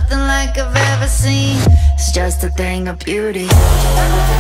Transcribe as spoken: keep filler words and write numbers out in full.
nothing like I've ever seen. It's just a thing of beauty.